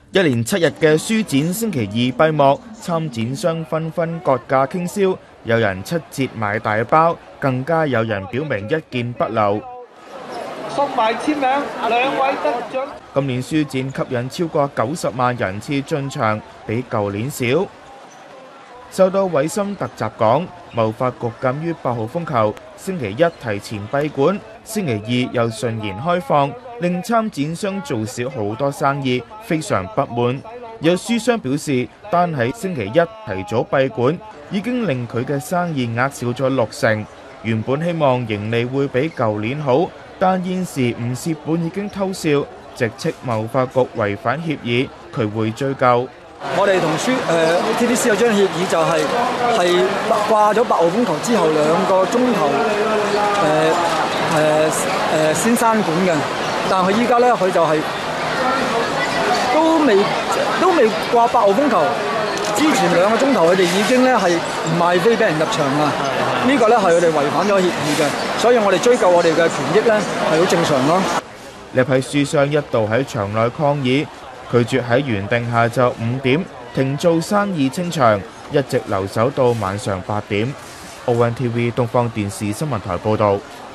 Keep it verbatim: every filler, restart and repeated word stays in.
一連七日嘅書展星期二閉幕，參展商紛紛割價傾銷，有人七折買大包，更加有人表明一件不留。 送埋簽名，兩位得獎。 今年書展吸引超過九十萬人次進場，比舊年少。受到委深特襲港，貿發局鑑於八號風球，星期一提前閉館，星期二又順延開放，令參展商做少好多生意，非常不滿。有書商表示，單喺星期一提早閉館，已經令佢嘅生意額少咗六成。原本希望盈利會比舊年好，但現時唔蝕本已經偷笑，直斥貿發局違反協議，佢會追究。 我哋同書誒 T D C 有張協議，就係係掛咗八號風球之後兩個鐘頭誒誒誒先閂館嘅，但係依家咧佢就係、是、都未都未掛八號風球，之前兩個鐘頭佢哋已經咧係唔賣飛俾人入場啦。呢、這個咧係佢哋違反咗協議嘅，所以我哋追究我哋嘅權益咧係好正常咯。 呢批書商一度喺場內抗議，拒絕喺原定下晝五點停做生意清場，一直留守到晚上八點。O N T V 東方電視新聞台報導。